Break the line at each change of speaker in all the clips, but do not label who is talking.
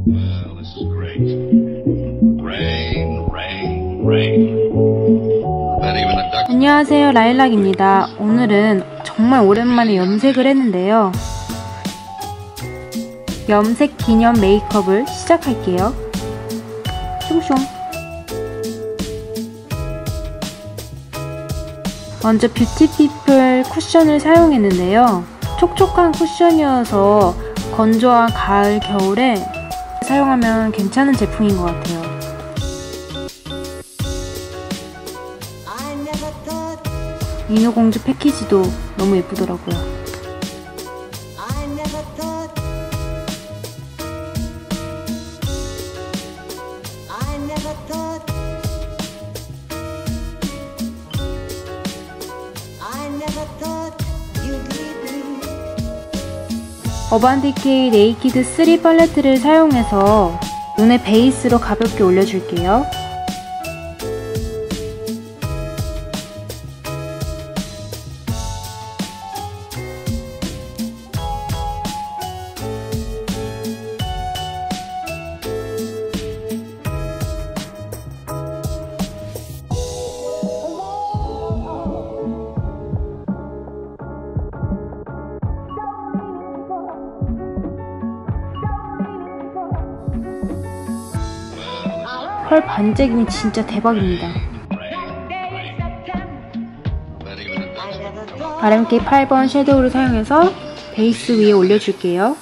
Well, this is great. Rain, rain, rain. Not even a duck.
안녕하세요, 라일락입니다. 오늘은 정말 오랜만에 염색을 했는데요. 염색 기념 메이크업을 시작할게요. 숑숑. 먼저 뷰티피플 쿠션을 사용했는데요. 촉촉한 쿠션이어서 건조한 가을, 겨울에 사용하면 괜찮은 제품인 것 같아요. 인어공주 패키지도 너무 예쁘더라고요. 어반디케이 네이키드 3 팔레트를 사용해서 눈의 베이스로 가볍게 올려줄게요. 펄 반짝임이 진짜 대박입니다. RMK 8번 섀도우를 사용해서 베이스 위에 올려줄게요.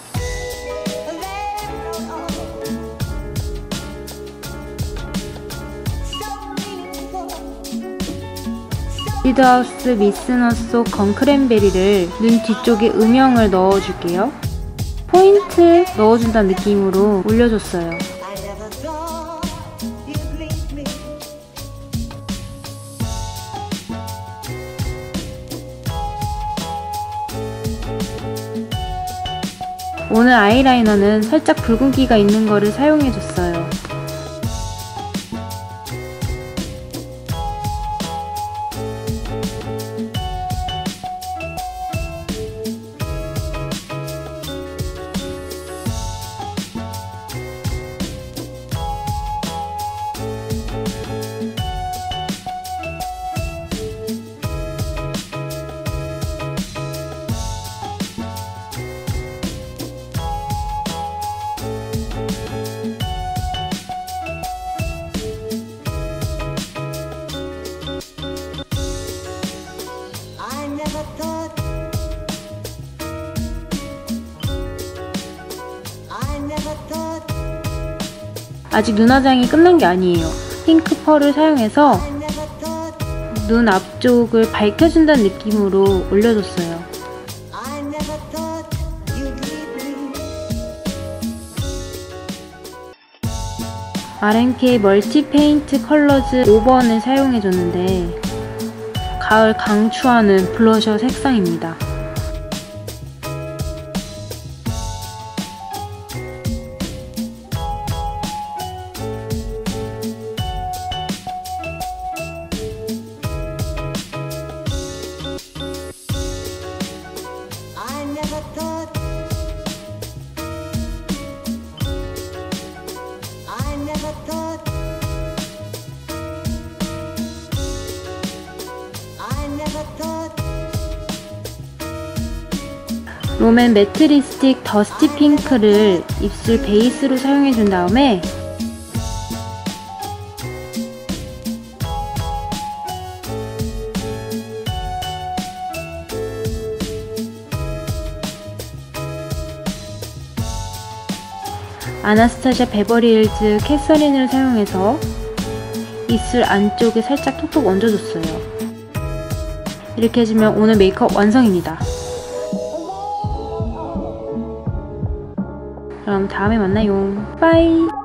리드하우스 미스너소 건크랜베리를 눈 뒤쪽에 음영을 넣어줄게요. 포인트 넣어준다는 느낌으로 올려줬어요. 오늘 아이라이너는 살짝 붉은기가 있는 거를 사용해줬어요. 아직 눈 화장이 끝난 게 아니에요. 핑크 펄을 사용해서 눈 앞쪽을 밝혀준다는 느낌으로 올려줬어요. RMK 멀티 페인트 컬러즈 5번을 사용해줬는데 가을 강추하는 블러셔 색상입니다. 롬앤 매트 립스틱 더스티 핑크를 입술 베이스로 사용해준 다음에 아나스타샤 베버리힐즈 캐서린을 사용해서 입술 안쪽에 살짝 톡톡 얹어줬어요. 이렇게 해주면 오늘 메이크업 완성입니다. 그럼 다음에 만나요. 빠이.